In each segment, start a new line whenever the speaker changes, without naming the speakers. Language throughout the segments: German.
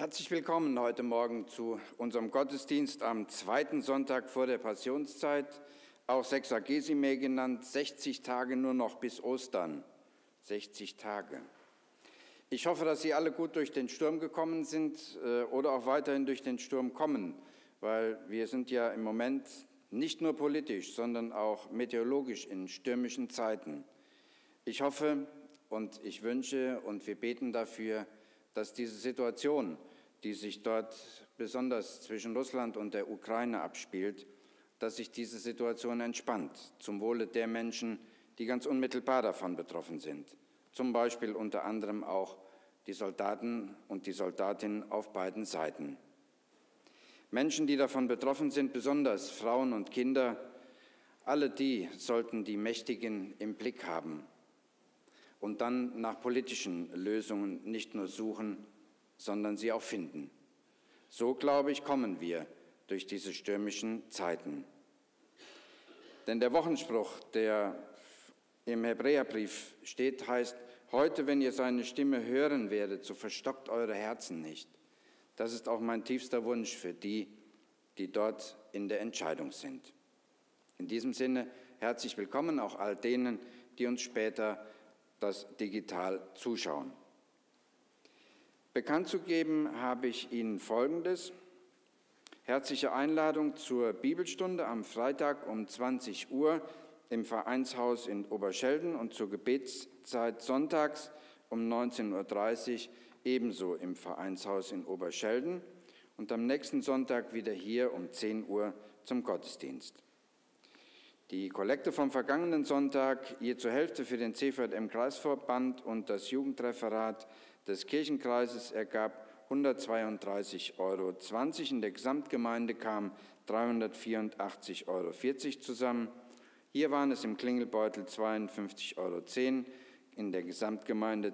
Herzlich willkommen heute Morgen zu unserem Gottesdienst am zweiten Sonntag vor der Passionszeit, auch Sexagesime genannt, 60 Tage nur noch bis Ostern. 60 Tage. Ich hoffe, dass Sie alle gut durch den Sturm gekommen sind oder auch weiterhin durch den Sturm kommen, weil wir sind ja im Moment nicht nur politisch, sondern auch meteorologisch in stürmischen Zeiten. Ich hoffe und ich wünsche und wir beten dafür, dass diese Situation, die sich dort besonders zwischen Russland und der Ukraine abspielt, dass sich diese Situation entspannt, zum Wohle der Menschen, die ganz unmittelbar davon betroffen sind. Zum Beispiel unter anderem auch die Soldaten und die Soldatinnen auf beiden Seiten. Menschen, die davon betroffen sind, besonders Frauen und Kinder, alle die sollten die Mächtigen im Blick haben und dann nach politischen Lösungen nicht nur suchen, sondern sie auch finden. So, glaube ich, kommen wir durch diese stürmischen Zeiten. Denn der Wochenspruch, der im Hebräerbrief steht, heißt: Heute, wenn ihr seine Stimme hören werdet, so verstockt eure Herzen nicht. Das ist auch mein tiefster Wunsch für die, die dort in der Entscheidung sind. In diesem Sinne herzlich willkommen auch all denen, die uns später das digital zuschauen. Bekannt zu geben habe ich Ihnen Folgendes: Herzliche Einladung zur Bibelstunde am Freitag um 20 Uhr im Vereinshaus in Oberschelden und zur Gebetszeit sonntags um 19.30 Uhr ebenso im Vereinshaus in Oberschelden und am nächsten Sonntag wieder hier um 10 Uhr zum Gottesdienst. Die Kollekte vom vergangenen Sonntag, je zur Hälfte für den CVM-Kreisverband und das Jugendreferat des Kirchenkreises, ergab 132,20 €. In der Gesamtgemeinde kamen 384,40 € zusammen. Hier waren es im Klingelbeutel 52,10 €, in der Gesamtgemeinde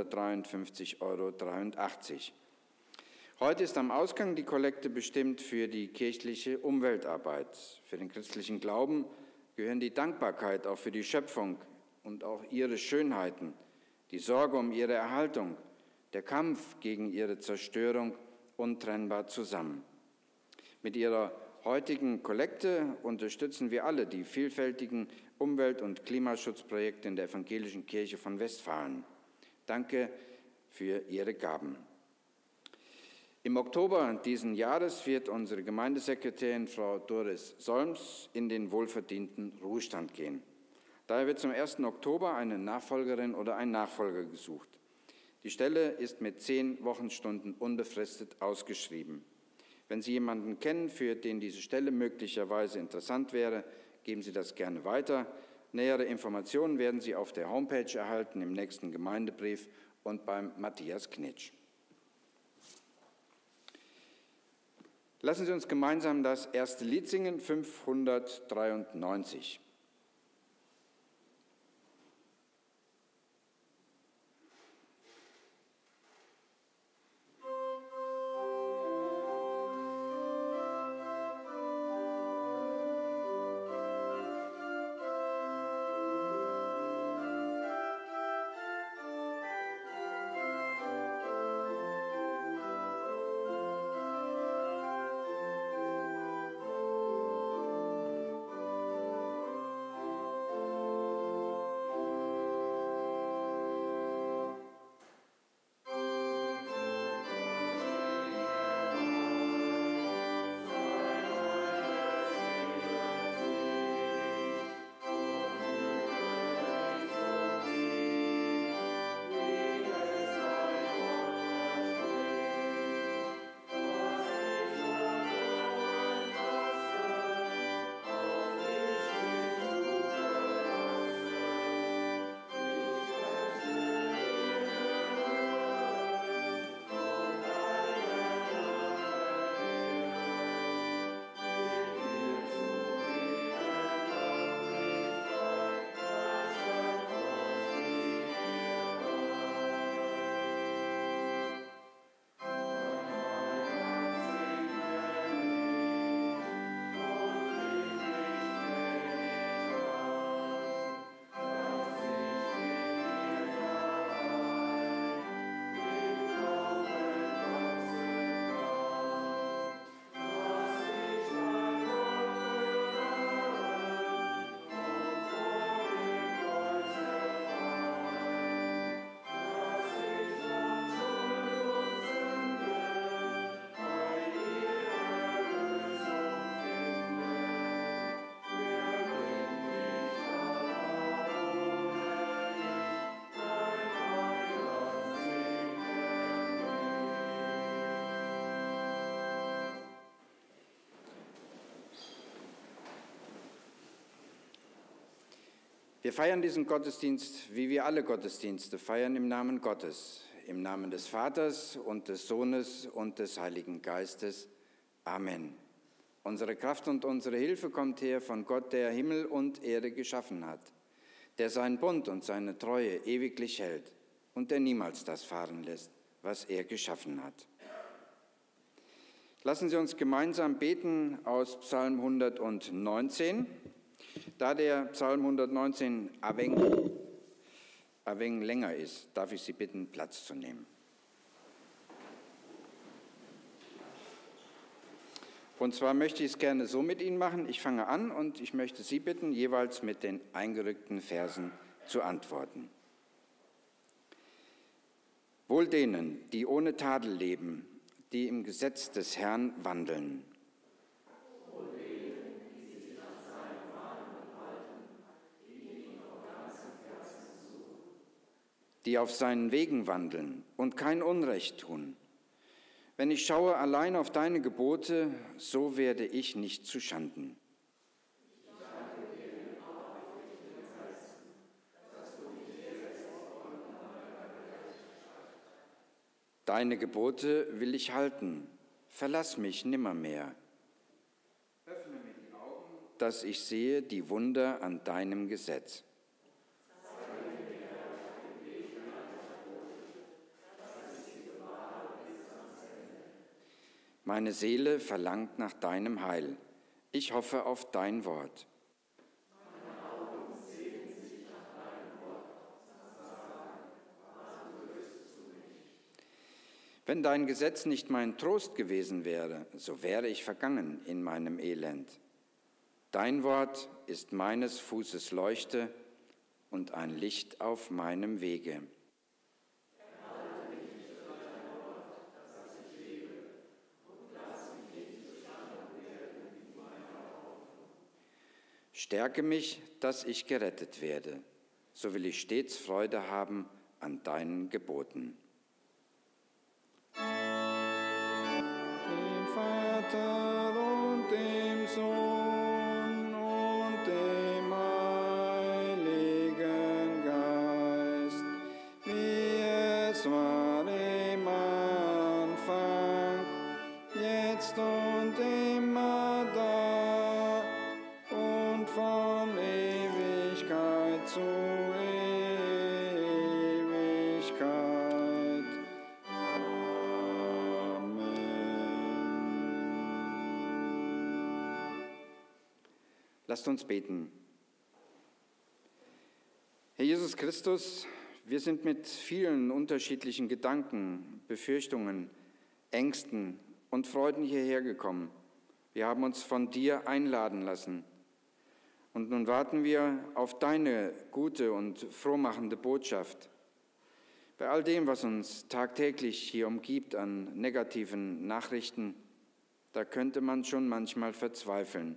253,83 €. Heute ist am Ausgang die Kollekte bestimmt für die kirchliche Umweltarbeit. Für den christlichen Glauben gehören die Dankbarkeit auch für die Schöpfung und auch ihre Schönheiten, die Sorge um ihre Erhaltung, der Kampf gegen ihre Zerstörung untrennbar zusammen. Mit ihrer heutigen Kollekte unterstützen wir alle die vielfältigen Umwelt- und Klimaschutzprojekte in der Evangelischen Kirche von Westfalen. Danke für Ihre Gaben. Im Oktober diesen Jahres wird unsere Gemeindesekretärin Frau Doris Solms in den wohlverdienten Ruhestand gehen. Daher wird zum 1. Oktober eine Nachfolgerin oder ein Nachfolger gesucht. Die Stelle ist mit 10 Wochenstunden unbefristet ausgeschrieben. Wenn Sie jemanden kennen, für den diese Stelle möglicherweise interessant wäre, geben Sie das gerne weiter. Nähere Informationen werden Sie auf der Homepage erhalten, im nächsten Gemeindebrief und beim Matthias Knitsch. Lassen Sie uns gemeinsam das erste Lied singen, 593. Wir feiern diesen Gottesdienst, wie wir alle Gottesdienste feiern, im Namen Gottes, im Namen des Vaters und des Sohnes und des Heiligen Geistes. Amen. Unsere Kraft und unsere Hilfe kommt her von Gott, der Himmel und Erde geschaffen hat, der seinen Bund und seine Treue ewiglich hält und der niemals das fahren lässt, was er geschaffen hat. Lassen Sie uns gemeinsam beten aus Psalm 119. Da der Psalm 119 ein wenig länger ist, darf ich Sie bitten, Platz zu nehmen. Und zwar möchte ich es gerne so mit Ihnen machen. Ich fange an und ich möchte Sie bitten, jeweils mit den eingerückten Versen zu antworten. Wohl denen, die ohne Tadel leben, die im Gesetz des Herrn wandeln. Die auf seinen Wegen wandeln und kein Unrecht tun. Wenn ich schaue allein auf deine Gebote, so werde ich nicht zuschanden. Deine Gebote will ich halten, verlass mich nimmermehr. Öffne mir die Augen, dass ich sehe die Wunder an deinem Gesetz. Meine Seele verlangt nach deinem Heil. Ich hoffe auf dein Wort.
Meine Augen sehnen sich nach deinem Wort.
Wenn dein Gesetz nicht mein Trost gewesen wäre, so wäre ich vergangen in meinem Elend. Dein Wort ist meines Fußes Leuchte und ein Licht auf meinem Wege. Stärke mich, dass ich gerettet werde, so will ich stets Freude haben an deinen Geboten.
Dem Vater und dem Sohn und dem Heiligen Geist, wie es war im Anfang, jetzt und immer da und von Ewigkeit zu Ewigkeit. Amen.
Lasst uns beten. Herr Jesus Christus, wir sind mit vielen unterschiedlichen Gedanken, Befürchtungen, Ängsten und Freuden hierher gekommen. Wir haben uns von dir einladen lassen. Und nun warten wir auf deine gute und frohmachende Botschaft. Bei all dem, was uns tagtäglich hier umgibt an negativen Nachrichten, da könnte man schon manchmal verzweifeln.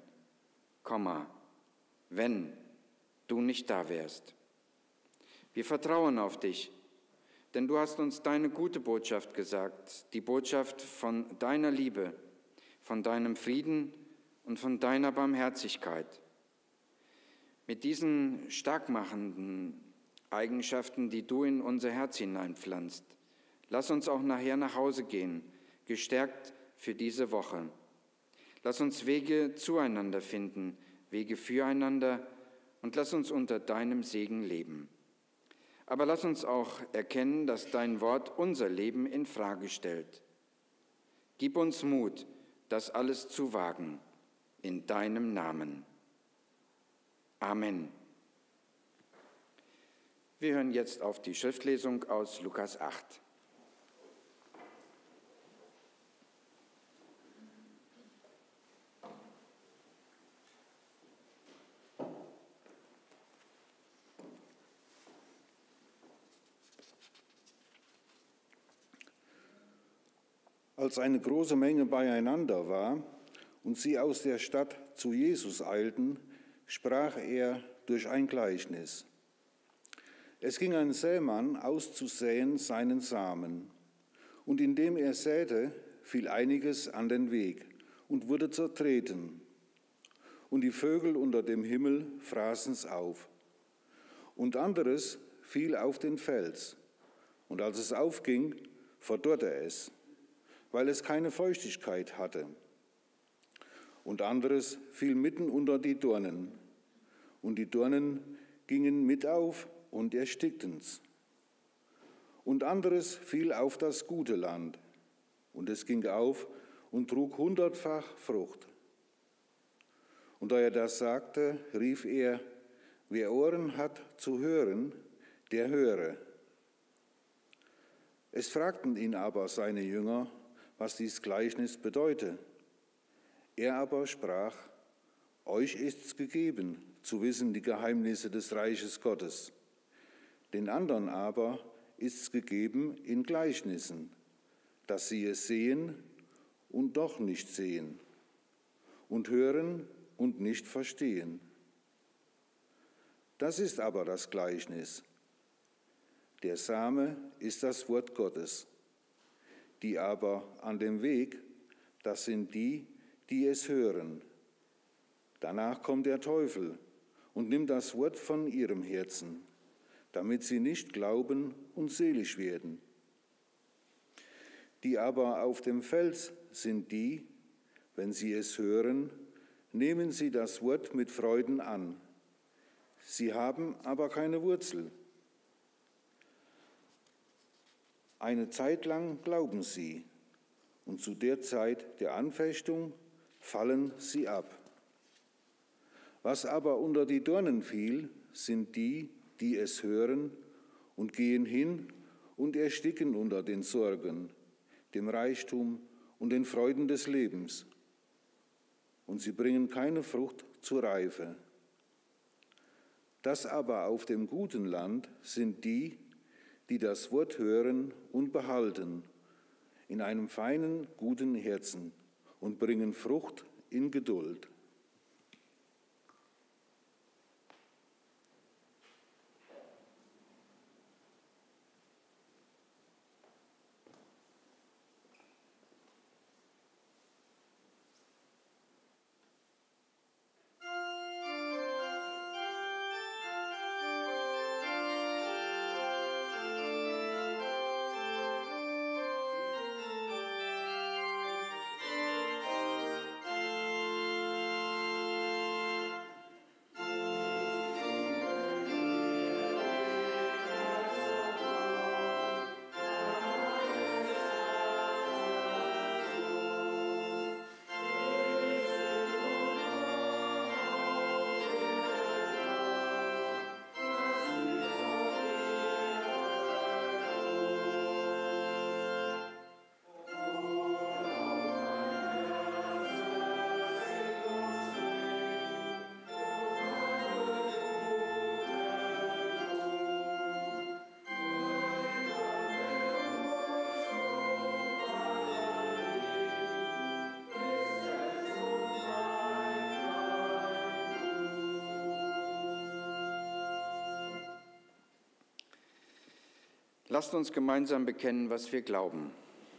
Wenn du nicht da wärst. Wir vertrauen auf dich, denn du hast uns deine gute Botschaft gesagt, die Botschaft von deiner Liebe, von deinem Frieden und von deiner Barmherzigkeit. Mit diesen starkmachenden Eigenschaften, die du in unser Herz hineinpflanzt, lass uns auch nachher nach Hause gehen, gestärkt für diese Woche. Lass uns Wege zueinander finden, Wege füreinander und lass uns unter deinem Segen leben. Aber lass uns auch erkennen, dass dein Wort unser Leben in Frage stellt. Gib uns Mut, das alles zu wagen, in deinem Namen. Amen. Wir hören jetzt auf die Schriftlesung aus Lukas 8.
Als eine große Menge beieinander war und sie aus der Stadt zu Jesus eilten, sprach er durch ein Gleichnis. Es ging ein Sämann auszusäen seinen Samen, und indem er säte, fiel einiges an den Weg und wurde zertreten, und die Vögel unter dem Himmel fraßen's auf. Und anderes fiel auf den Fels, und als es aufging, verdorrte es, weil es keine Feuchtigkeit hatte. Und anderes fiel mitten unter die Dornen, und die Dornen gingen mit auf und erstickten's. Und anderes fiel auf das gute Land, und es ging auf und trug 100-fach Frucht. Und da er das sagte, rief er: Wer Ohren hat zu hören, der höre. Es fragten ihn aber seine Jünger, was dies Gleichnis bedeute. Er aber sprach: Euch ist's gegeben, zu wissen die Geheimnisse des Reiches Gottes. Den anderen aber ist's gegeben in Gleichnissen, dass sie es sehen und doch nicht sehen und hören und nicht verstehen. Das ist aber das Gleichnis. Der Same ist das Wort Gottes. Die aber an dem Weg, das sind die, die es hören. Danach kommt der Teufel und nimmt das Wort von ihrem Herzen, damit sie nicht glauben und selig werden. Die aber auf dem Fels sind die, wenn sie es hören, nehmen sie das Wort mit Freuden an. Sie haben aber keine Wurzel. Eine Zeit lang glauben sie, und zu der Zeit der Anfechtung fallen sie ab. Was aber unter die Dornen fiel, sind die, die es hören und gehen hin und ersticken unter den Sorgen, dem Reichtum und den Freuden des Lebens. Und sie bringen keine Frucht zur Reife. Das aber auf dem guten Land sind die, die das Wort hören und behalten, in einem feinen, guten Herzen und bringen Frucht in Geduld.
Lasst uns gemeinsam bekennen, was wir glauben.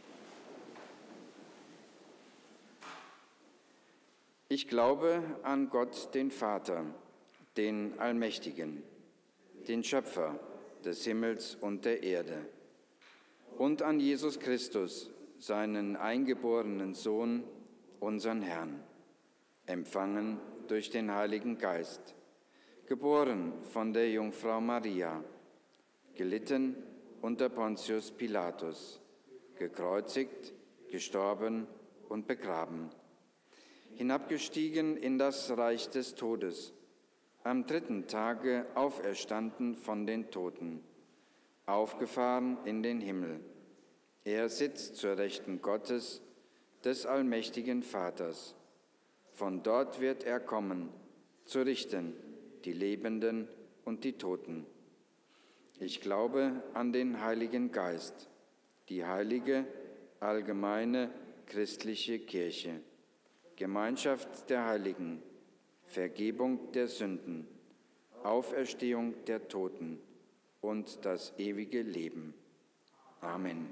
Ich glaube an Gott, den Vater, den Allmächtigen, den Schöpfer des Himmels und der Erde, und an Jesus Christus, seinen eingeborenen Sohn, unseren Herrn, empfangen durch den Heiligen Geist, geboren von der Jungfrau Maria, gelitten unter Pontius Pilatus, gekreuzigt, gestorben und begraben, hinabgestiegen in das Reich des Todes, am 3. Tage auferstanden von den Toten, aufgefahren in den Himmel. Er sitzt zur Rechten Gottes, des allmächtigen Vaters. Von dort wird er kommen, zu richten die Lebenden und die Toten. Ich glaube an den Heiligen Geist, die heilige, allgemeine, christliche Kirche, Gemeinschaft der Heiligen, Vergebung der Sünden, Auferstehung der Toten und das ewige Leben. Amen.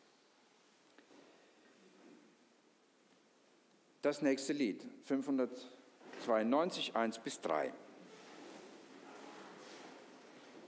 Das nächste Lied, 592, 1 bis 3.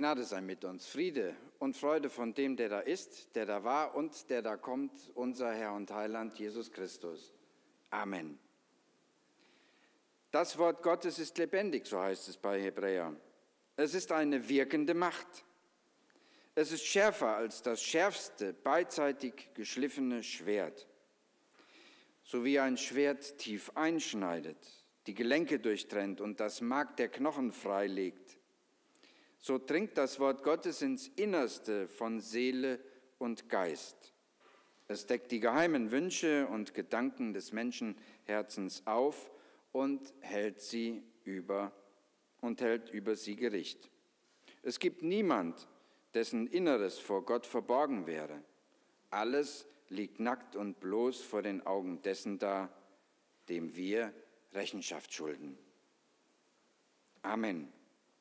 Gnade sei mit uns, Friede und Freude von dem, der da ist, der da war und der da kommt, unser Herr und Heiland Jesus Christus. Amen. Das Wort Gottes ist lebendig, so heißt es bei Hebräer. Es ist eine wirkende Macht. Es ist schärfer als das schärfste, beidseitig geschliffene Schwert. So wie ein Schwert tief einschneidet, die Gelenke durchtrennt und das Mark der Knochen freilegt, so dringt das Wort Gottes ins Innerste von Seele und Geist. Es deckt die geheimen Wünsche und Gedanken des Menschenherzens auf und hält über sie Gericht. Es gibt niemand, dessen Inneres vor Gott verborgen wäre. Alles liegt nackt und bloß vor den Augen dessen da, dem wir Rechenschaft schulden. Amen.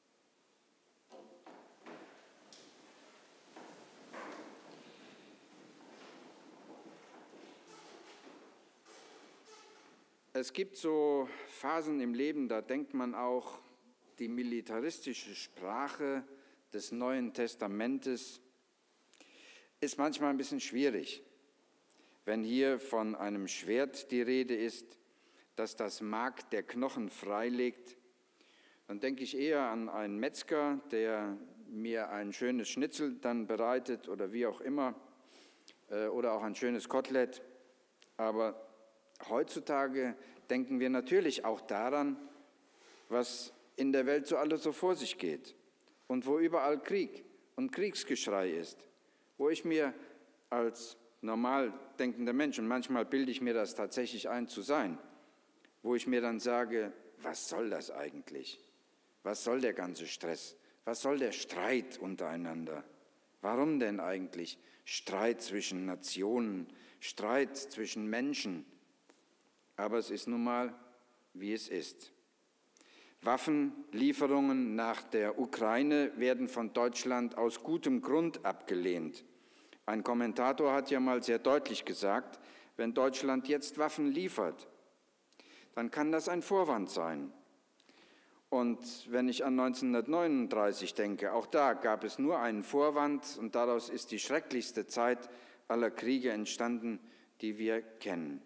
Es gibt so Phasen im Leben, da denkt man auch, die militaristische Sprache des Neuen Testamentes ist manchmal ein bisschen schwierig. Wenn hier von einem Schwert die Rede ist, das das Mark der Knochen freilegt, dann denke ich eher an einen Metzger, der mir ein schönes Schnitzel dann bereitet oder wie auch immer, oder auch ein schönes Kotelett. Aber heutzutage denken wir natürlich auch daran, was in der Welt so alles so vor sich geht und wo überall Krieg und Kriegsgeschrei ist, wo ich mir als normal denkender Mensch, und manchmal bilde ich mir das tatsächlich ein zu sein, wo ich mir dann sage, was soll das eigentlich? Was soll der ganze Stress? Was soll der Streit untereinander? Warum denn eigentlich Streit zwischen Nationen, Streit zwischen Menschen? Aber es ist nun mal, wie es ist. Waffenlieferungen nach der Ukraine werden von Deutschland aus gutem Grund abgelehnt. Ein Kommentator hat ja mal sehr deutlich gesagt, wenn Deutschland jetzt Waffen liefert, dann kann das ein Vorwand sein. Und wenn ich an 1939 denke, auch da gab es nur einen Vorwand und daraus ist die schrecklichste Zeit aller Kriege entstanden, die wir kennen.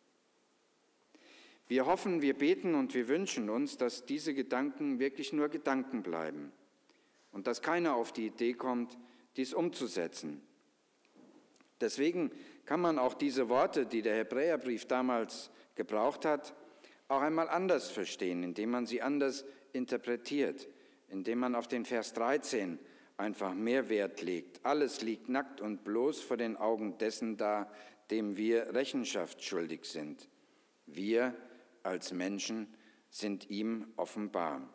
Wir hoffen, wir beten und wir wünschen uns, dass diese Gedanken wirklich nur Gedanken bleiben und dass keiner auf die Idee kommt, dies umzusetzen. Deswegen kann man auch diese Worte, die der Hebräerbrief damals gebraucht hat, auch einmal anders verstehen, indem man sie anders interpretiert, indem man auf den Vers 13 einfach mehr Wert legt. Alles liegt nackt und bloß vor den Augen dessen da, dem wir Rechenschaft schuldig sind. Wir als Menschen sind ihm offenbar.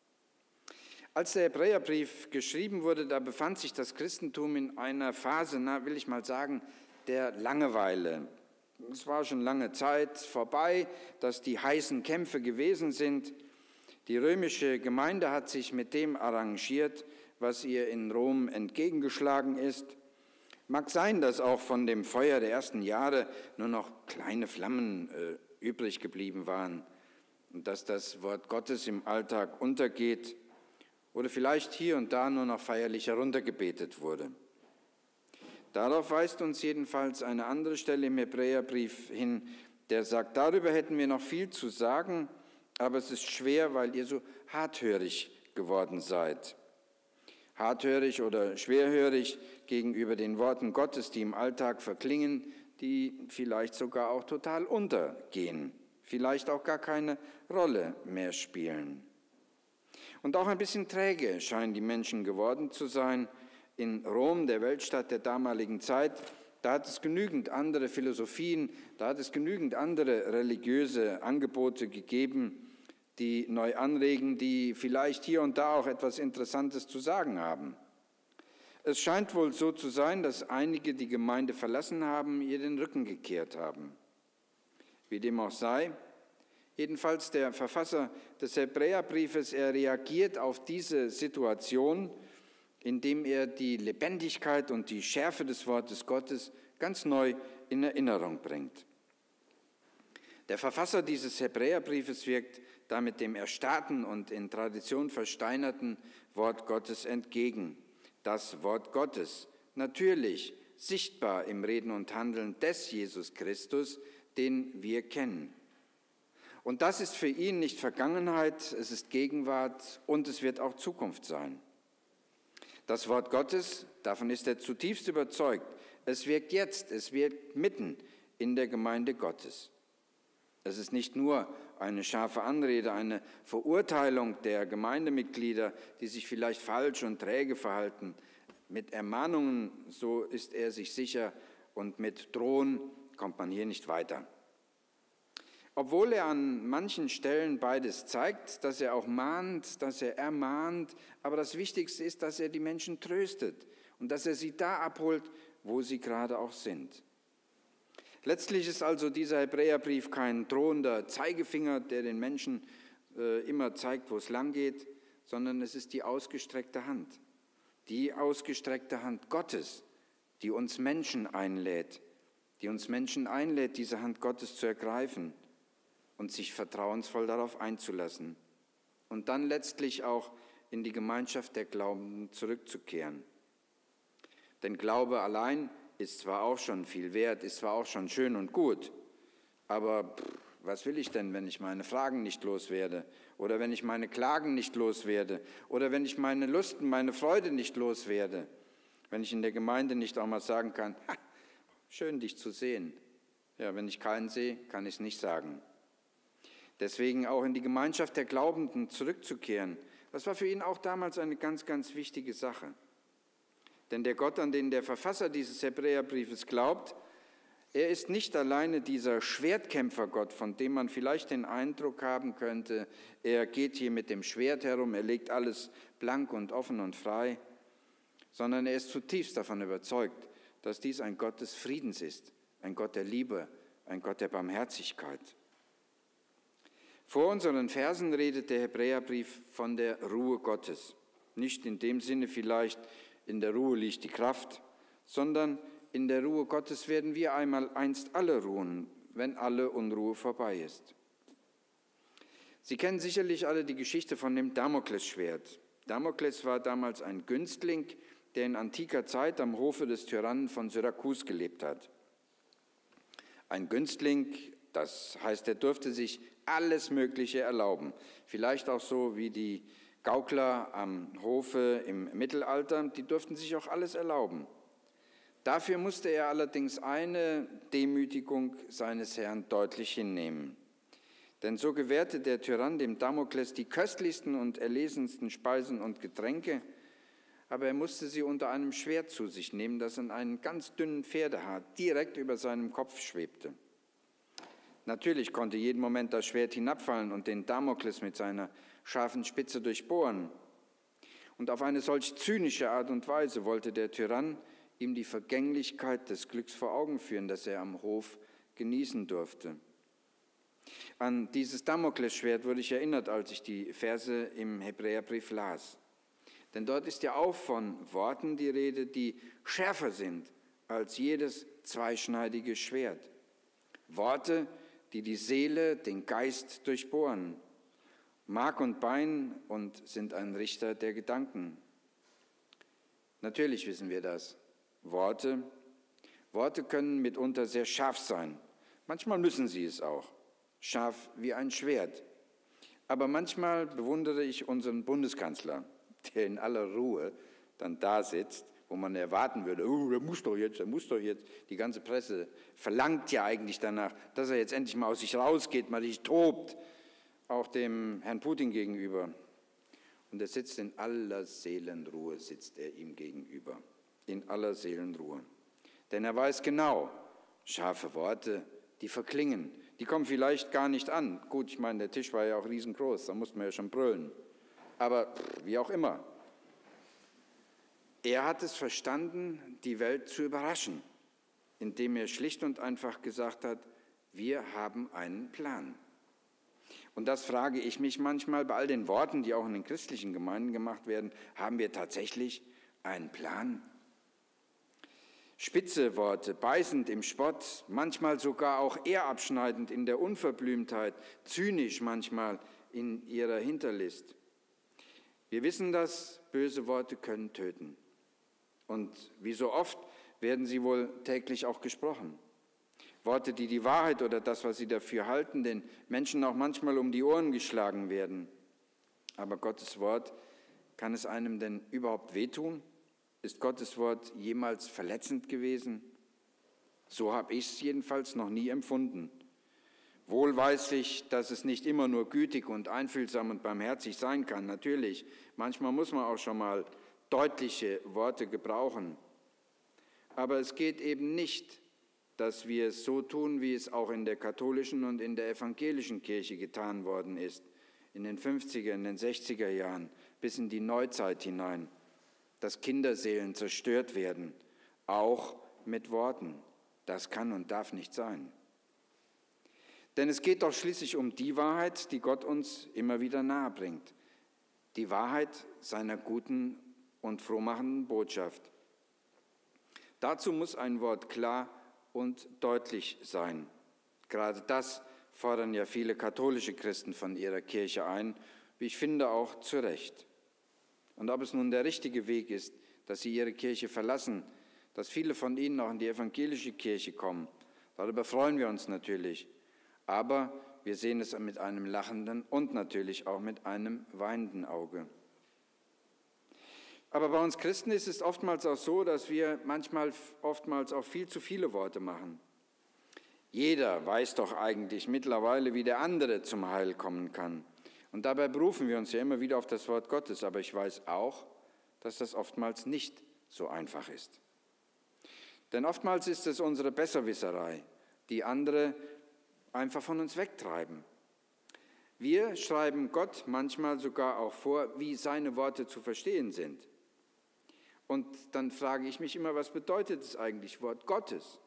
Als der Hebräerbrief geschrieben wurde, da befand sich das Christentum in einer Phase, will ich mal sagen, der Langeweile. Es war schon lange Zeit vorbei, dass die heißen Kämpfe gewesen sind. Die römische Gemeinde hat sich mit dem arrangiert, was ihr in Rom entgegengeschlagen ist. Mag sein, dass auch von dem Feuer der ersten Jahre nur noch kleine Flammen übrig geblieben waren und dass das Wort Gottes im Alltag untergeht oder vielleicht hier und da nur noch feierlich heruntergebetet wurde. Darauf weist uns jedenfalls eine andere Stelle im Hebräerbrief hin, der sagt, darüber hätten wir noch viel zu sagen, aber es ist schwer, weil ihr so harthörig geworden seid. Harthörig oder schwerhörig gegenüber den Worten Gottes, die im Alltag verklingen, die vielleicht sogar auch total untergehen, vielleicht auch gar keine Rolle mehr spielen. Und auch ein bisschen träge scheinen die Menschen geworden zu sein. In Rom, der Weltstadt der damaligen Zeit, da hat es genügend andere Philosophien, da hat es genügend andere religiöse Angebote gegeben, die neu anregen, die vielleicht hier und da auch etwas Interessantes zu sagen haben. Es scheint wohl so zu sein, dass einige die Gemeinde verlassen haben, ihr den Rücken gekehrt haben. Wie dem auch sei, jedenfalls der Verfasser des Hebräerbriefes, er reagiert auf diese Situation, indem er die Lebendigkeit und die Schärfe des Wortes Gottes ganz neu in Erinnerung bringt. Der Verfasser dieses Hebräerbriefes wirkt damit dem erstarrten und in Tradition versteinerten Wort Gottes entgegen. Das Wort Gottes, natürlich sichtbar im Reden und Handeln des Jesus Christus, den wir kennen. Und das ist für ihn nicht Vergangenheit, es ist Gegenwart und es wird auch Zukunft sein. Das Wort Gottes, davon ist er zutiefst überzeugt, es wirkt jetzt, es wirkt mitten in der Gemeinde Gottes. Es ist nicht nur eine scharfe Anrede, eine Verurteilung der Gemeindemitglieder, die sich vielleicht falsch und träge verhalten. Mit Ermahnungen, so ist er sich sicher, und mit Drohen kommt man hier nicht weiter. Obwohl er an manchen Stellen beides zeigt, dass er auch mahnt, dass er ermahnt, aber das Wichtigste ist, dass er die Menschen tröstet und dass er sie da abholt, wo sie gerade auch sind. Letztlich ist also dieser Hebräerbrief kein drohender Zeigefinger, der den Menschen immer zeigt, wo es lang geht, sondern es ist die ausgestreckte Hand Gottes, die uns Menschen einlädt, diese Hand Gottes zu ergreifen und sich vertrauensvoll darauf einzulassen und dann letztlich auch in die Gemeinschaft der Glaubenden zurückzukehren. Denn Glaube allein ist zwar auch schon viel wert, ist zwar auch schon schön und gut, aber was will ich denn, wenn ich meine Fragen nicht loswerde oder wenn ich meine Klagen nicht loswerde oder wenn ich meine Lusten, meine Freude nicht loswerde, wenn ich in der Gemeinde nicht auch mal sagen kann, schön dich zu sehen. Ja, wenn ich keinen sehe, kann ich es nicht sagen. Deswegen auch in die Gemeinschaft der Glaubenden zurückzukehren, das war für ihn auch damals eine ganz, ganz wichtige Sache. Denn der Gott, an den der Verfasser dieses Hebräerbriefes glaubt, er ist nicht alleine dieser Schwertkämpfergott, von dem man vielleicht den Eindruck haben könnte, er geht hier mit dem Schwert herum, er legt alles blank und offen und frei, sondern er ist zutiefst davon überzeugt, dass dies ein Gott des Friedens ist, ein Gott der Liebe, ein Gott der Barmherzigkeit. Vor unseren Versen redet der Hebräerbrief von der Ruhe Gottes. Nicht in dem Sinne vielleicht, in der Ruhe liegt die Kraft, sondern in der Ruhe Gottes werden wir einst alle ruhen, wenn alle Unruhe vorbei ist. Sie kennen sicherlich alle die Geschichte von dem Damoklesschwert. Damokles war damals ein Günstling, der in antiker Zeit am Hofe des Tyrannen von Syrakus gelebt hat. Ein Günstling, das heißt, er durfte sich alles Mögliche erlauben. Vielleicht auch so wie die Gaukler am Hofe im Mittelalter, die durften sich auch alles erlauben. Dafür musste er allerdings eine Demütigung seines Herrn deutlich hinnehmen. Denn so gewährte der Tyrann dem Damokles die köstlichsten und erlesensten Speisen und Getränke, aber er musste sie unter einem Schwert zu sich nehmen, das an einem ganz dünnen Pferdehaar direkt über seinem Kopf schwebte. Natürlich konnte jeden Moment das Schwert hinabfallen und den Damokles mit seiner scharfen Spitze durchbohren. Und auf eine solch zynische Art und Weise wollte der Tyrann ihm die Vergänglichkeit des Glücks vor Augen führen, das er am Hof genießen durfte. An dieses Damoklesschwert wurde ich erinnert, als ich die Verse im Hebräerbrief las. Denn dort ist ja auch von Worten die Rede, die schärfer sind als jedes zweischneidige Schwert. Worte, die die Seele, den Geist durchbohren, Mark und Bein und sind ein Richter der Gedanken. Natürlich wissen wir das. Worte können mitunter sehr scharf sein. Manchmal müssen sie es auch. Scharf wie ein Schwert. Aber manchmal bewundere ich unseren Bundeskanzler, der in aller Ruhe dann da sitzt, wo man erwarten würde, der muss doch jetzt. Die ganze Presse verlangt ja eigentlich danach, dass er jetzt endlich mal aus sich rausgeht, mal sich tobt, auch dem Herrn Putin gegenüber. Und er sitzt in aller Seelenruhe, sitzt er ihm gegenüber, in aller Seelenruhe. Denn er weiß genau, scharfe Worte, die verklingen, die kommen vielleicht gar nicht an. Gut, ich meine, der Tisch war ja auch riesengroß, da musste man ja schon brüllen. Aber wie auch immer. Er hat es verstanden, die Welt zu überraschen, indem er schlicht und einfach gesagt hat, wir haben einen Plan. Und das frage ich mich manchmal bei all den Worten, die auch in den christlichen Gemeinden gemacht werden, haben wir tatsächlich einen Plan? Spitze Worte, beißend im Spott, manchmal sogar auch ehrabschneidend in der Unverblümtheit, zynisch manchmal in ihrer Hinterlist. Wir wissen, dass böse Worte können töten. Und wie so oft werden sie wohl täglich auch gesprochen. Worte, die die Wahrheit oder das, was sie dafür halten, den Menschen auch manchmal um die Ohren geschlagen werden. Aber Gottes Wort, kann es einem denn überhaupt wehtun? Ist Gottes Wort jemals verletzend gewesen? So habe ich es jedenfalls noch nie empfunden. Wohl weiß ich, dass es nicht immer nur gütig und einfühlsam und barmherzig sein kann. Natürlich, manchmal muss man auch schon mal deutliche Worte gebrauchen. Aber es geht eben nicht, dass wir es so tun, wie es auch in der katholischen und in der evangelischen Kirche getan worden ist, in den 50er, in den 60er Jahren, bis in die Neuzeit hinein, dass Kinderseelen zerstört werden, auch mit Worten. Das kann und darf nicht sein. Denn es geht doch schließlich um die Wahrheit, die Gott uns immer wieder nahe bringt. Die Wahrheit seiner guten und frohmachenden Botschaft. Dazu muss ein Wort klar und deutlich sein. Gerade das fordern ja viele katholische Christen von ihrer Kirche ein, wie ich finde auch zu Recht. Und ob es nun der richtige Weg ist, dass sie ihre Kirche verlassen, dass viele von ihnen auch in die evangelische Kirche kommen, darüber freuen wir uns natürlich. Aber wir sehen es mit einem lachenden und natürlich auch mit einem weinenden Auge. Aber bei uns Christen ist es oftmals auch so, dass wir oftmals auch viel zu viele Worte machen. Jeder weiß doch eigentlich mittlerweile, wie der andere zum Heil kommen kann. Und dabei berufen wir uns ja immer wieder auf das Wort Gottes. Aber ich weiß auch, dass das oftmals nicht so einfach ist. Denn oftmals ist es unsere Besserwisserei, die andere einfach von uns wegtreiben. Wir schreiben Gott manchmal sogar auch vor, wie seine Worte zu verstehen sind. Und dann frage ich mich immer, was bedeutet es eigentlich, Wort Gottes?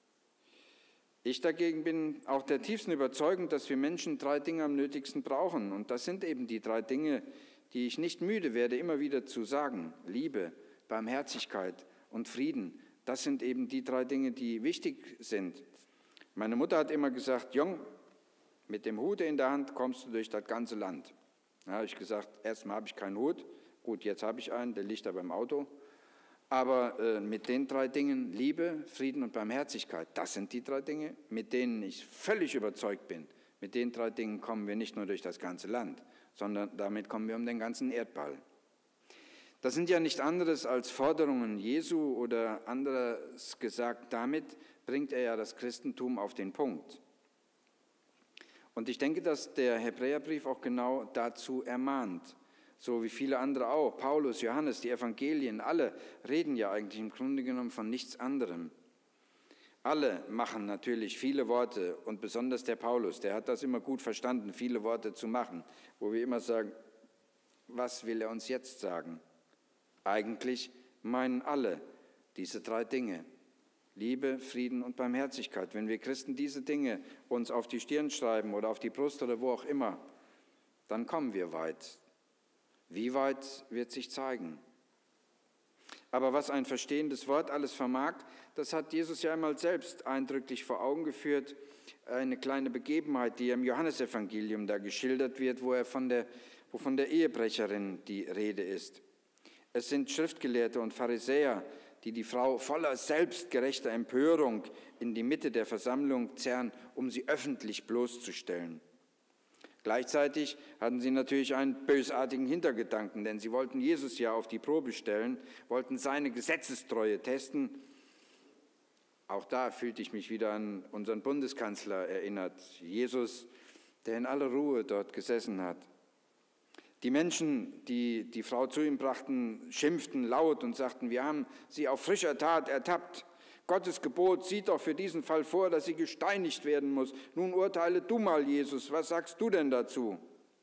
Ich dagegen bin auch der tiefsten Überzeugung, dass wir Menschen 3 Dinge am nötigsten brauchen. Und das sind eben die 3 Dinge, die ich nicht müde werde, immer wieder zu sagen. Liebe, Barmherzigkeit und Frieden. Das sind eben die 3 Dinge, die wichtig sind. Meine Mutter hat immer gesagt, Jung, mit dem Hut in der Hand kommst du durch das ganze Land. Da habe ich gesagt, erstmal habe ich keinen Hut. Gut, jetzt habe ich einen, der liegt da beim Auto. Aber mit den 3 Dingen, Liebe, Frieden und Barmherzigkeit, das sind die 3 Dinge, mit denen ich völlig überzeugt bin. Mit den 3 Dingen kommen wir nicht nur durch das ganze Land, sondern damit kommen wir um den ganzen Erdball. Das sind ja nicht anderes als Forderungen Jesu oder anderes gesagt, damit bringt er ja das Christentum auf den Punkt. Und ich denke, dass der Hebräerbrief auch genau dazu ermahnt. So wie viele andere auch. Paulus, Johannes, die Evangelien, alle reden ja eigentlich im Grunde genommen von nichts anderem. Alle machen natürlich viele Worte und besonders der Paulus, der hat das immer gut verstanden, viele Worte zu machen, wo wir immer sagen, was will er uns jetzt sagen? Eigentlich meinen alle diese 3 Dinge. Liebe, Frieden und Barmherzigkeit. Wenn wir Christen diese Dinge uns auf die Stirn schreiben oder auf die Brust oder wo auch immer, dann kommen wir weit. Wie weit wird sich zeigen? Aber was ein verstehendes Wort alles vermag, das hat Jesus ja einmal selbst eindrücklich vor Augen geführt. Eine kleine Begebenheit, die im Johannesevangelium da geschildert wird, wo von der Ehebrecherin die Rede ist. Es sind Schriftgelehrte und Pharisäer, die die Frau voller selbstgerechter Empörung in die Mitte der Versammlung zerren, um sie öffentlich bloßzustellen. Gleichzeitig hatten sie natürlich einen bösartigen Hintergedanken, denn sie wollten Jesus ja auf die Probe stellen, wollten seine Gesetzestreue testen. Auch da fühlte ich mich wieder an unseren Bundeskanzler erinnert, Jesus, der in aller Ruhe dort gesessen hat. Die Menschen, die die Frau zu ihm brachten, schimpften laut und sagten, wir haben sie auf frischer Tat ertappt. Gottes Gebot sieht doch für diesen Fall vor, dass sie gesteinigt werden muss. Nun urteile du mal, Jesus, was sagst du denn dazu?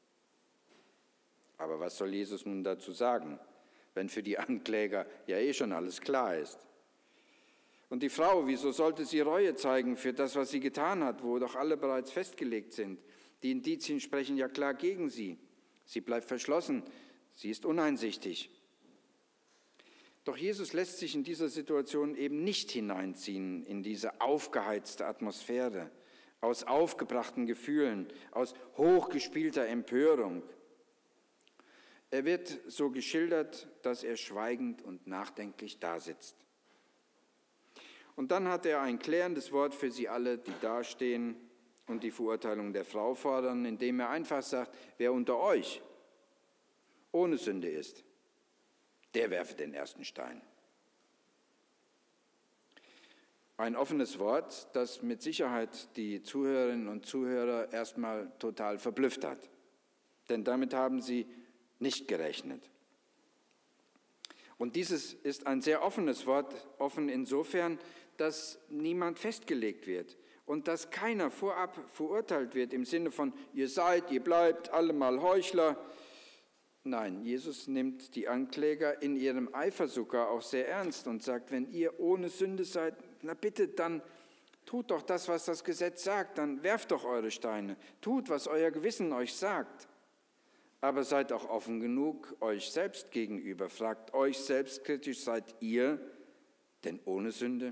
Aber was soll Jesus nun dazu sagen, wenn für die Ankläger ja eh schon alles klar ist? Und die Frau, wieso sollte sie Reue zeigen für das, was sie getan hat, wo doch alle bereits festgelegt sind? Die Indizien sprechen ja klar gegen sie. Sie bleibt verschlossen, sie ist uneinsichtig. Doch Jesus lässt sich in dieser Situation eben nicht hineinziehen in diese aufgeheizte Atmosphäre. aus aufgebrachten Gefühlen, aus hochgespielter Empörung. Er wird so geschildert, dass er schweigend und nachdenklich dasitzt. Und dann hat er ein klärendes Wort für sie alle, die dastehen und die Verurteilung der Frau fordern, indem er einfach sagt, wer unter euch ohne Sünde ist, der werfe den ersten Stein. Ein offenes Wort, das mit Sicherheit die Zuhörerinnen und Zuhörer erstmal total verblüfft hat. Denn damit haben sie nicht gerechnet. Und dieses ist ein sehr offenes Wort, offen insofern, dass niemand festgelegt wird und dass keiner vorab verurteilt wird im Sinne von, ihr bleibt alle mal Heuchler. Nein, Jesus nimmt die Ankläger in ihrem Eifer sogar auch sehr ernst und sagt, wenn ihr ohne Sünde seid, na bitte, dann tut doch das, was das Gesetz sagt, dann werft doch eure Steine, tut, was euer Gewissen euch sagt. Aber seid auch offen genug euch selbst gegenüber, fragt euch selbstkritisch, seid ihr denn ohne Sünde?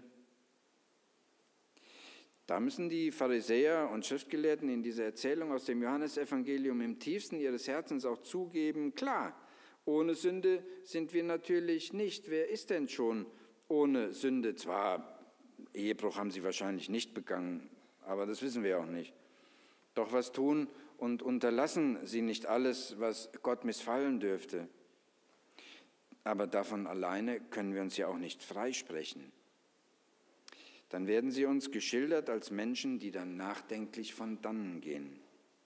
Da müssen die Pharisäer und Schriftgelehrten in dieser Erzählung aus dem Johannesevangelium im tiefsten ihres Herzens auch zugeben, klar, ohne Sünde sind wir natürlich nicht. Wer ist denn schon ohne Sünde? Zwar, Ehebruch haben sie wahrscheinlich nicht begangen, aber das wissen wir auch nicht. Doch was tun und unterlassen sie nicht alles, was Gott missfallen dürfte? Aber davon alleine können wir uns ja auch nicht freisprechen. Dann werden sie uns geschildert als Menschen, die dann nachdenklich von dannen gehen.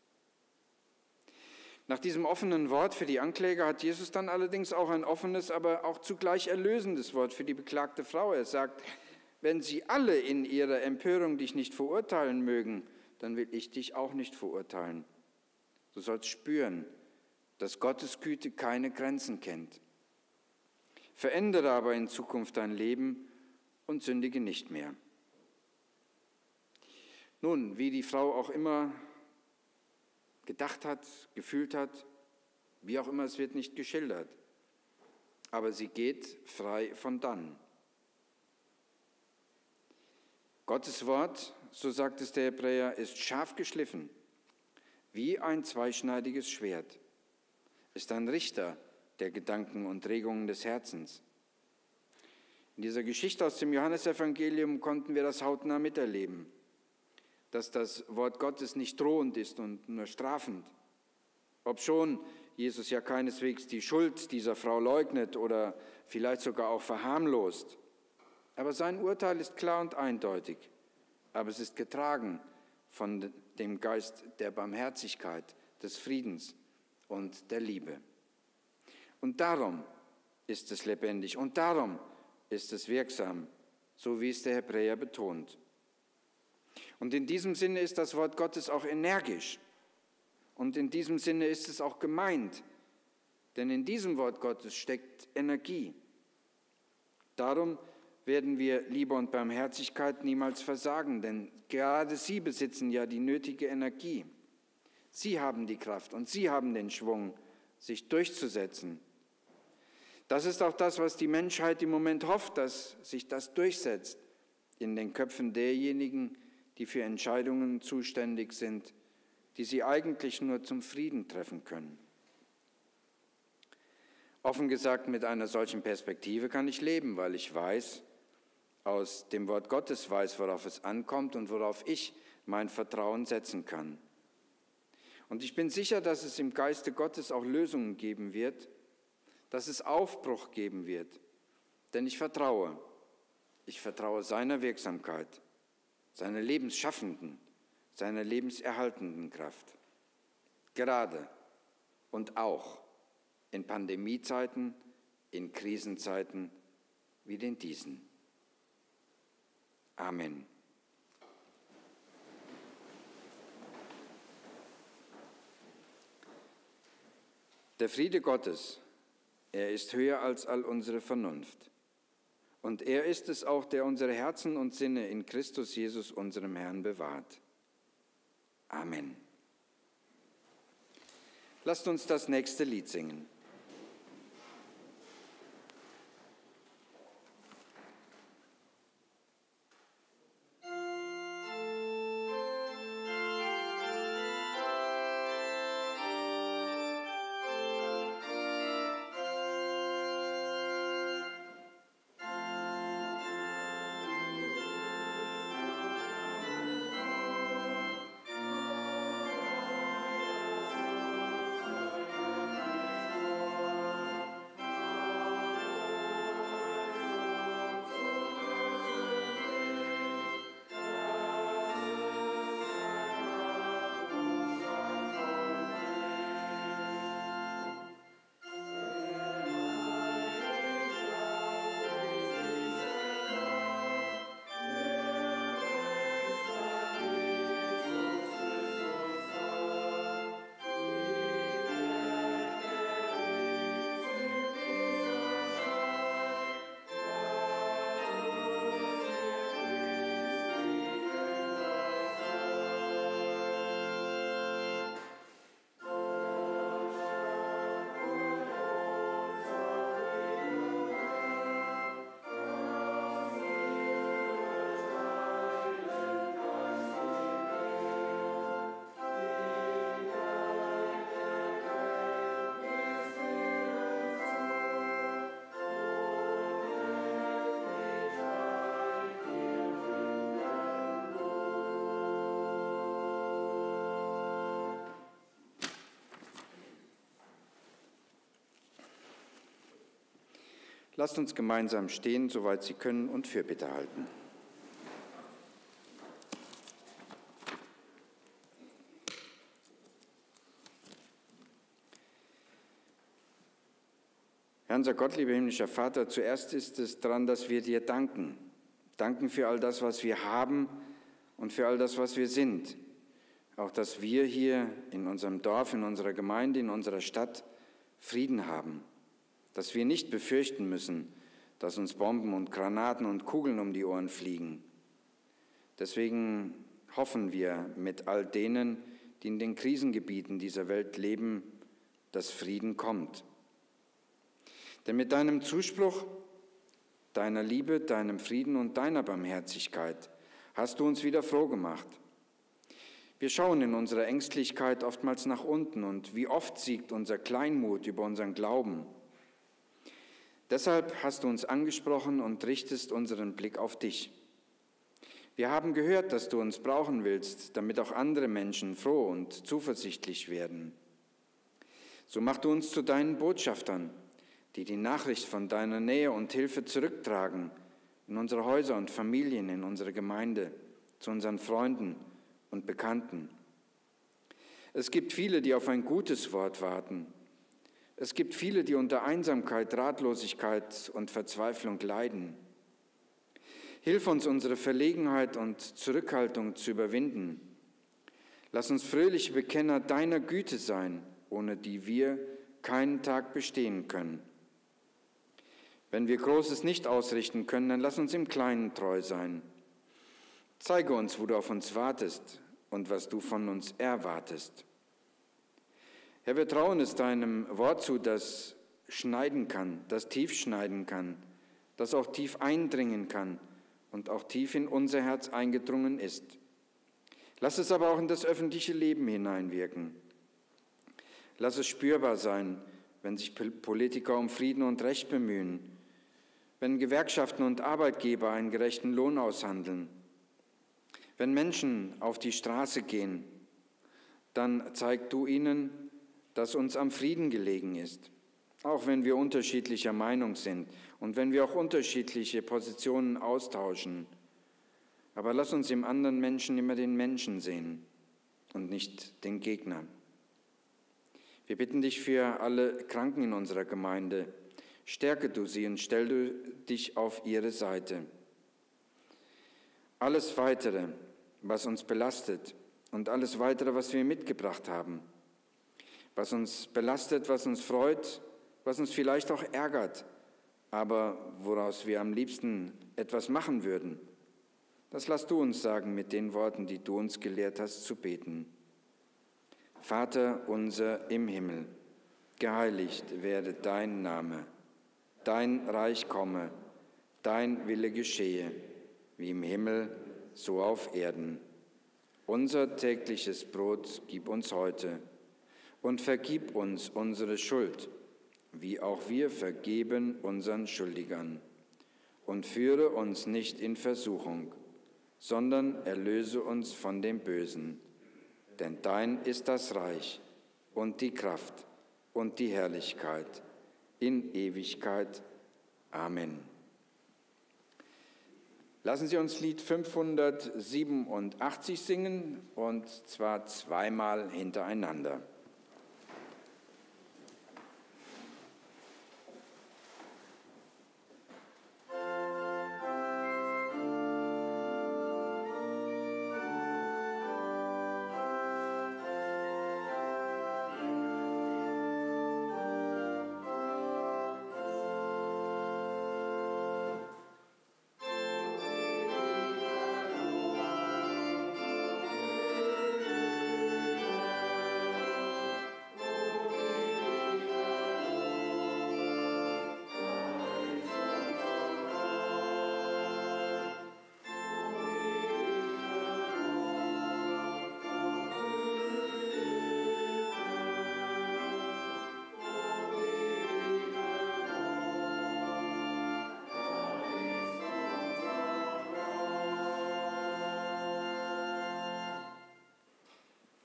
Nach diesem offenen Wort für die Ankläger hat Jesus dann allerdings auch ein offenes, aber auch zugleich erlösendes Wort für die beklagte Frau. Er sagt, wenn sie alle in ihrer Empörung dich nicht verurteilen mögen, dann will ich dich auch nicht verurteilen. Du sollst spüren, dass Gottes Güte keine Grenzen kennt. Verändere aber in Zukunft dein Leben und sündige nicht mehr. Nun, wie die Frau auch immer gedacht hat, gefühlt hat, wie auch immer, es wird nicht geschildert. Aber sie geht frei von dannen. Gottes Wort, so sagt es der Hebräer, ist scharf geschliffen, wie ein zweischneidiges Schwert, ist ein Richter der Gedanken und Regungen des Herzens. In dieser Geschichte aus dem Johannesevangelium konnten wir das hautnah miterleben, dass das Wort Gottes nicht drohend ist und nur strafend. Obschon Jesus ja keineswegs die Schuld dieser Frau leugnet oder vielleicht sogar auch verharmlost. Aber sein Urteil ist klar und eindeutig. Aber es ist getragen von dem Geist der Barmherzigkeit, des Friedens und der Liebe. Und darum ist es lebendig und darum ist es wirksam, so wie es der Hebräer betont. Und in diesem Sinne ist das Wort Gottes auch energisch. Und in diesem Sinne ist es auch gemeint. Denn in diesem Wort Gottes steckt Energie. Darum werden wir Liebe und Barmherzigkeit niemals versagen, denn gerade sie besitzen ja die nötige Energie. Sie haben die Kraft und sie haben den Schwung, sich durchzusetzen. Das ist auch das, was die Menschheit im Moment hofft, dass sich das durchsetzt in den Köpfen derjenigen, die für Entscheidungen zuständig sind, die sie eigentlich nur zum Frieden treffen können. Offen gesagt, mit einer solchen Perspektive kann ich leben, weil ich weiß, aus dem Wort Gottes weiß, worauf es ankommt und worauf ich mein Vertrauen setzen kann. Und ich bin sicher, dass es im Geiste Gottes auch Lösungen geben wird, dass es Aufbruch geben wird, denn ich vertraue seiner Wirksamkeit, seiner lebensschaffenden, seiner lebenserhaltenden Kraft. Gerade und auch in Pandemiezeiten, in Krisenzeiten wie in diesen. Amen. Der Friede Gottes, er ist höher als all unsere Vernunft. Und er ist es auch, der unsere Herzen und Sinne in Christus Jesus, unserem Herrn, bewahrt. Amen. Lasst uns das nächste Lied singen. Lasst uns gemeinsam stehen, soweit Sie können, und Fürbitte halten. Herr unser Gott, lieber himmlischer Vater, zuerst ist es dran, dass wir dir danken. Danken für all das, was wir haben und für all das, was wir sind. Auch, dass wir hier in unserem Dorf, in unserer Gemeinde, in unserer Stadt Frieden haben. Dass wir nicht befürchten müssen, dass uns Bomben und Granaten und Kugeln um die Ohren fliegen. Deswegen hoffen wir mit all denen, die in den Krisengebieten dieser Welt leben, dass Frieden kommt. Denn mit deinem Zuspruch, deiner Liebe, deinem Frieden und deiner Barmherzigkeit hast du uns wieder froh gemacht. Wir schauen in unserer Ängstlichkeit oftmals nach unten und wie oft siegt unser Kleinmut über unseren Glauben. Deshalb hast du uns angesprochen und richtest unseren Blick auf dich. Wir haben gehört, dass du uns brauchen willst, damit auch andere Menschen froh und zuversichtlich werden. So mach du uns zu deinen Botschaftern, die die Nachricht von deiner Nähe und Hilfe zurücktragen, in unsere Häuser und Familien, in unsere Gemeinde, zu unseren Freunden und Bekannten. Es gibt viele, die auf ein gutes Wort warten. Es gibt viele, die unter Einsamkeit, Ratlosigkeit und Verzweiflung leiden. Hilf uns, unsere Verlegenheit und Zurückhaltung zu überwinden. Lass uns fröhliche Bekenner deiner Güte sein, ohne die wir keinen Tag bestehen können. Wenn wir Großes nicht ausrichten können, dann lass uns im Kleinen treu sein. Zeige uns, wo du auf uns wartest und was du von uns erwartest. Herr, wir trauen es deinem Wort zu, das schneiden kann, das tief schneiden kann, das auch tief eindringen kann und auch tief in unser Herz eingedrungen ist. Lass es aber auch in das öffentliche Leben hineinwirken. Lass es spürbar sein, wenn sich Politiker um Frieden und Recht bemühen, wenn Gewerkschaften und Arbeitgeber einen gerechten Lohn aushandeln, wenn Menschen auf die Straße gehen, dann zeig du ihnen, dass uns am Frieden gelegen ist, auch wenn wir unterschiedlicher Meinung sind und wenn wir auch unterschiedliche Positionen austauschen. Aber lass uns im anderen Menschen immer den Menschen sehen und nicht den Gegner. Wir bitten dich für alle Kranken in unserer Gemeinde. Stärke du sie und stell du dich auf ihre Seite. Alles Weitere, was uns belastet und alles Weitere, was wir mitgebracht haben, was uns belastet, was uns freut, was uns vielleicht auch ärgert, aber woraus wir am liebsten etwas machen würden, das lass du uns sagen mit den Worten, die du uns gelehrt hast zu beten. Vater unser im Himmel, geheiligt werde dein Name, dein Reich komme, dein Wille geschehe, wie im Himmel, so auf Erden. Unser tägliches Brot gib uns heute und vergib uns unsere Schuld, wie auch wir vergeben unseren Schuldigern. Und führe uns nicht in Versuchung, sondern erlöse uns von dem Bösen. Denn dein ist das Reich und die Kraft und die Herrlichkeit in Ewigkeit. Amen. Lassen Sie uns Lied 587 singen, und zwar zweimal hintereinander.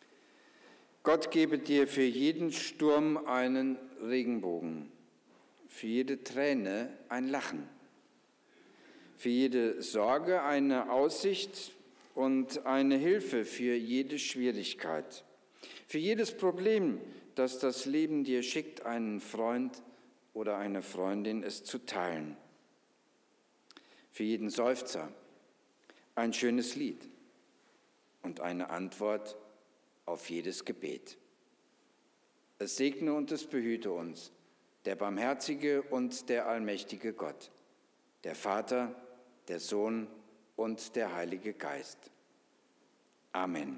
Gott gebe dir für jeden Sturm einen Regenbogen, für jede Träne ein Lachen, für jede Sorge eine Aussicht und eine Hilfe für jede Schwierigkeit, für jedes Problem, das das Leben dir schickt, einen Freund oder eine Freundin es zu teilen. Für jeden Seufzer ein schönes Lied und eine Antwort auf jedes Gebet. Es segne und es behüte uns, der barmherzige und der allmächtige Gott, der Vater, der Sohn und der Heilige Geist. Amen.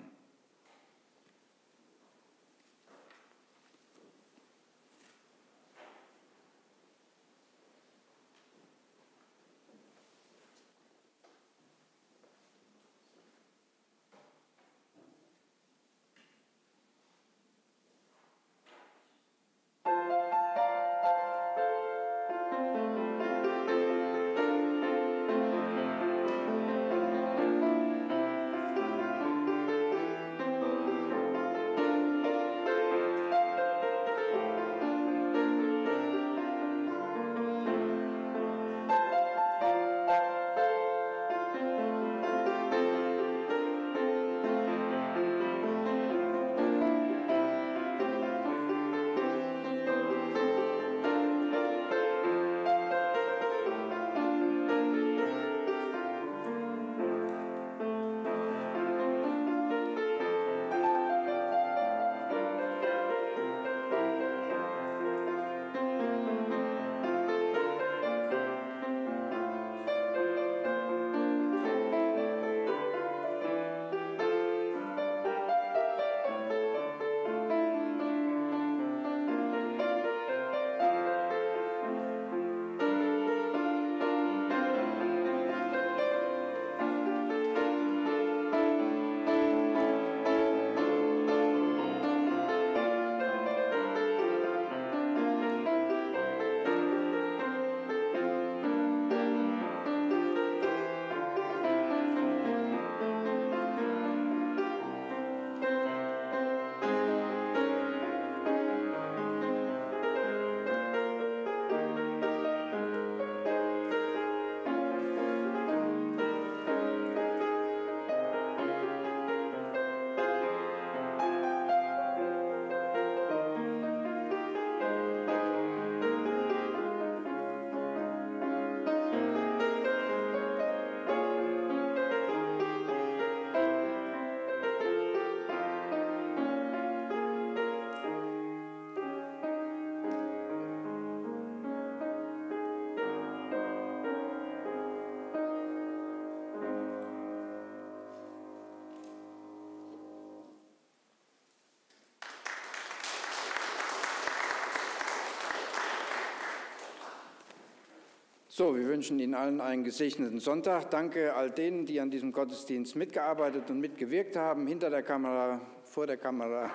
So, wir wünschen Ihnen allen einen gesegneten Sonntag. Danke all denen, die an diesem Gottesdienst mitgearbeitet und mitgewirkt haben, hinter der Kamera, vor der Kamera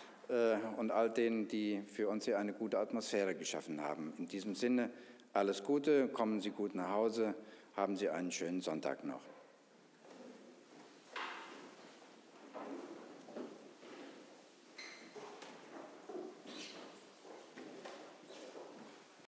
und all denen, die für uns hier eine gute Atmosphäre geschaffen haben. In diesem Sinne, alles Gute, kommen Sie gut nach Hause, haben Sie einen schönen Sonntag noch.